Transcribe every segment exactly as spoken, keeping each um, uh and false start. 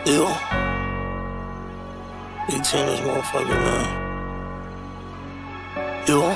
Yo, eighteen this motherfucker, man. Yo,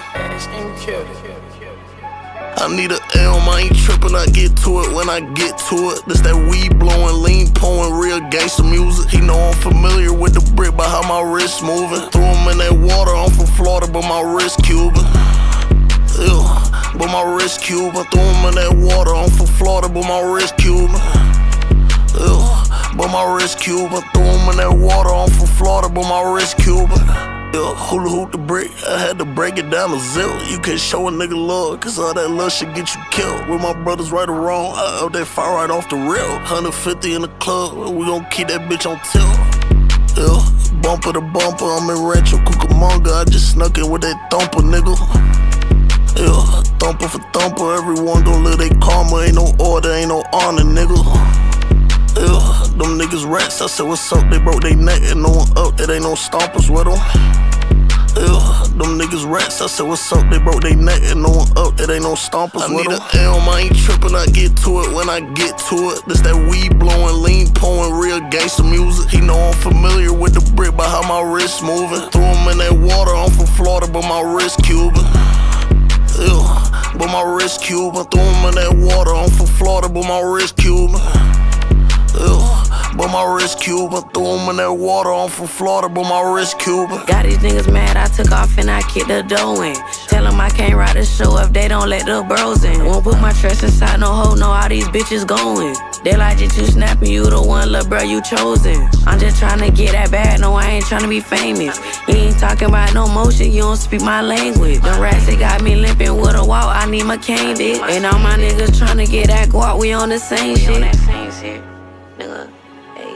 I need a L, I ain't trippin', I get to it when I get to it. This that weed blowin', lean pouring, real gangsta music. He know I'm familiar with the brick by how my wrist moving. Threw him in that water, I'm from Florida, but my wrist Cuban. Ew, but my wrist Cuban. Threw him in that water, I'm from Florida, but my wrist Cuban. Ew, but my wrist Cuban. Threw him in that water, I'm from Florida, but my wrist Cuban. Yo, hula hoop the brick, I had to break it down to zero. You can't show a nigga love, cause all that love shit get you killed. With my brothers right or wrong, I up that fire right off the rail. one hundred fifty in the club, we gon' keep that bitch on tilt. Yo, bumper to bumper, I'm in Rancho Cucamonga. I just snuck in with that thumper, nigga. Yo, thumper for thumper, everyone gon' live they karma. Ain't no order, ain't no honor, nigga. Ew, them niggas rats, I said what's up, they broke they neck and no one up, it ain't no stompers with them. Ew, them niggas rats, I said what's up, they broke they neck and no one up, it ain't no stompers I with them. I need a L, I ain't trippin', I get to it when I get to it. This that weed blowin', lean pouring, real gangsta music. He know I'm familiar with the brick by how my wrist moving. Threw him in that water, I'm from Florida, but my wrist Cuban. Ew, but my wrist Cuban. Threw him in that water, I'm from Florida, but my wrist Cuban. Ew, but my wrist Cuban. Threw him in that water, I'm from Florida, but my wrist Cuban. Got these niggas mad, I took off and I kicked the dough in. Tell them I can't ride the show if they don't let the bros in. Won't put my trust inside no hoe, know how these bitches going. They like you snapping, you the one, lil' bro, you chosen. I'm just tryna get that bad, no, I ain't tryna be famous. You ain't talking about no motion, you don't speak my language. Them rats, they got me limping with a walk, I need my cane, bitch. And all my niggas tryna get that guap, we on the same shit. Nigga, hey,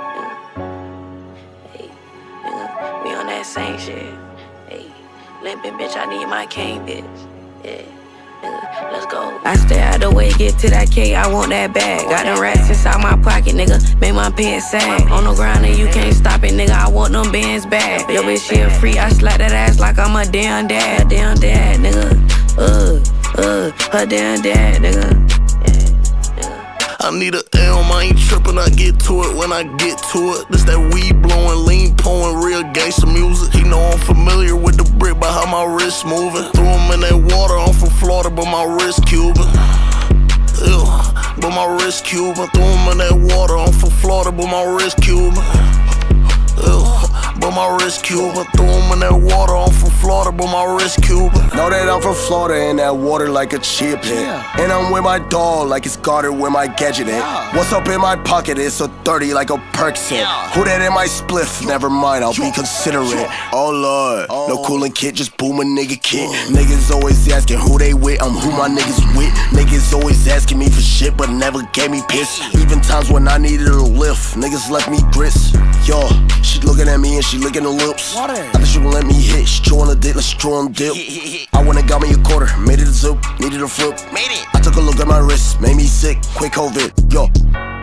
nigga, hey, nigga, we on that same shit. Hey, limpin' bitch, I need my cane, bitch. Yeah, nigga, let's go. I stay out the way, get to that cake, I want that bag. Got them rats inside my pocket, nigga, make my pants sag. On the ground and you can't stop it, nigga, I want them bands back. Yo, bitch, she a freak, I slap that ass like I'm a damn dad, damn dad, nigga. Uh, uh, her damn dad, nigga. I need a L, I ain't trippin', I get to it when I get to it. This that weed blowin', lean pouring, real gangsta music. He know I'm familiar with the brick by how my wrist moving. Threw him in that water, I'm from Florida, but my wrist Cuban. Ew, but my wrist Cuban. Threw him in that water, I'm from Florida, but my wrist Cuban. Ew, but my wrist Cuban. Threw him in that water, I'm from Florida, but my wrist Cuban. Know that I'm from Florida in that water like a chip hit. Yeah. And I'm with my dog like it's guarded with my gadget in. Yeah. What's up in my pocket? It's a thirty like a Percocet. Yeah. Who that in my spliff? Never mind, I'll be considerate. Oh Lord, oh. No coolin' kid, just boom a nigga kid. Oh. Niggas always asking who they with, I'm who my niggas with. Niggas always asking me for shit, but never gave me piss. Even times when I needed a lift, niggas left me grits. Yo, she looking at me and she licking her lips. I think she gon' let me hit, she chewing a dick, let's chew on dip. I went and got me a quarter, made it a zip, needed a flip. Made it. I took a look at my wrist, made me sick, quick COVID. Yo.